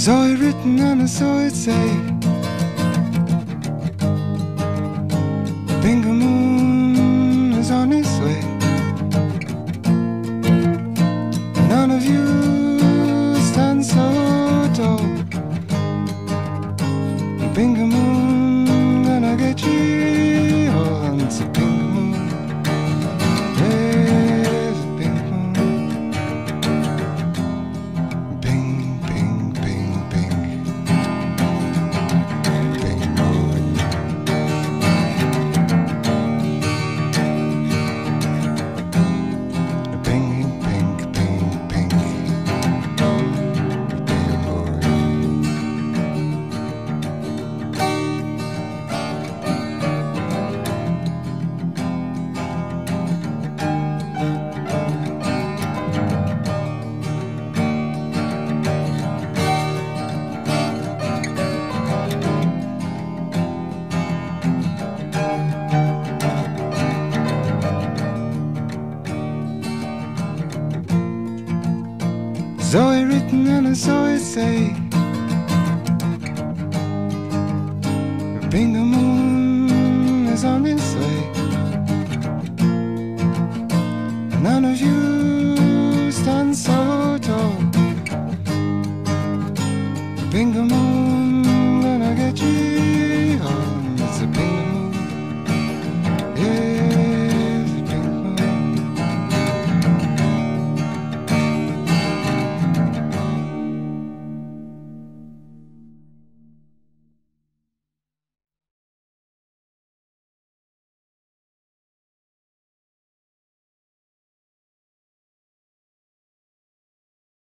Saw it written and I saw it say, Bingo Moon is on its way. None of you stand so tall. Bingo Moon, gonna get you all onto Bingo Moon. There's a Bingo Moon. Bing, bing, bing, bing. Bingo Moon. Bing, bing, bing, bing. Bingo Moon. Saw it written and I saw it say, Bingo Moon is on its way. None of you stand so tall. Bingo Moon.